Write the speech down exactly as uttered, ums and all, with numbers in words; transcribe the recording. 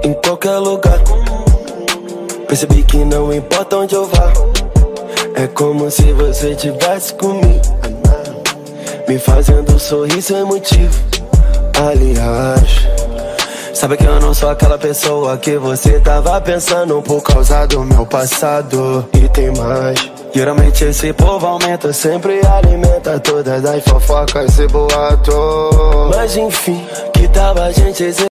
em qualquer lugar. Percebi que não importa onde eu vá, é como se você tivesse comigo, me fazendo sorrir sem motivo. Aliás, sabe que eu não sou aquela pessoa que você tava pensando por causa do meu passado. E tem mais, geralmente esse povo aumenta, sempre alimenta todas as fofocas e boato. Mas enfim, que tal a gente